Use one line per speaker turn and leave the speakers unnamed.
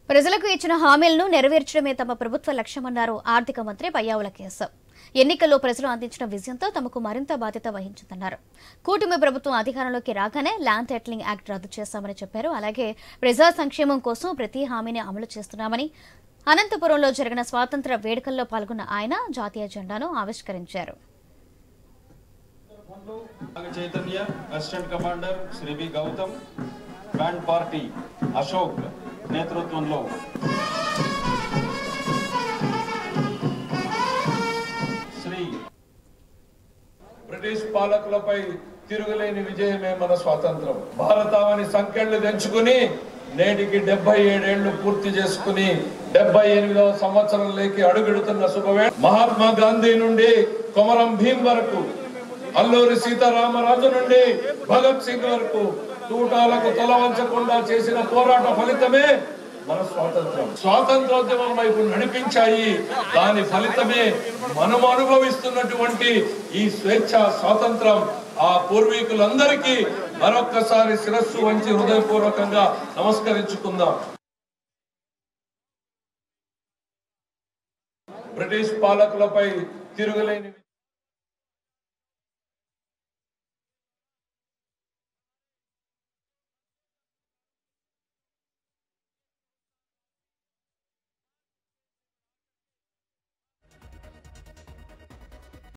ప్రజలకు ఇచ్చిన హామీలను నెరవేర్చడమే తమ ప్రభుత్వ లక్ష్యమన్నారు ఆర్థిక మంత్రి పయ్యావుల కేశవ్. ఎన్నికల్లో ప్రజలు అందించిన విజయంతో తమకు మరింత బాధ్యత వహించిందన్నారు. కూటమి ప్రభుత్వం అధికారంలోకి రాగానే ల్యాండ్ టైటిలింగ్ యాక్ట్ రద్దు చేశామని చెప్పారు. అలాగే ప్రజా సంక్షేమం కోసం ప్రతి హామీని అమలు చేస్తున్నామని. అనంతపురంలో జరిగిన స్వాతంత్ర వేడుకల్లో పాల్గొన్న ఆయన జాతీయ జెండాను ఆవిష్కరించారు.
Chaitanya assistant commander Shri B Gautam, band party Ashok నేతృత్వంలో శ్రీ బ్రిటిష్ పాలకులపై తిరుగులేని విజయమే మన స్వాతంత్రం. భారతావని సంఖ్యలు తెంచుకుని నేటికి 77 ఏళ్లు పూర్తి చేసుకుని 78వ సంవత్సరంలోకి అడుగెడుతున్న శుభవేళ. మహాత్మా గాంధీ నుండి కొమరం భీం వరకు, అల్లూరి సీతారామరాజు నుండి భగత్ సింగ్ వరకు తూటాలకు తల వంచకుండా చేసిన పోరాట ఫలితమే మన స్వాతంత్రం. స్వాతంత్రోద్యమం వైపు నడిపించాయి. దాని ఫలితమే మనం అనుభవిస్తున్నటువంటి ఈ స్వేచ్ఛ స్వాతంత్రం. ఆ పూర్వీకులందరికీ మరొక్కసారి శిరస్సు వంచి హృదయపూర్వకంగా నమస్కరించుకుందాం. బ్రిటిష్ పాలకులపై తిరుగులేని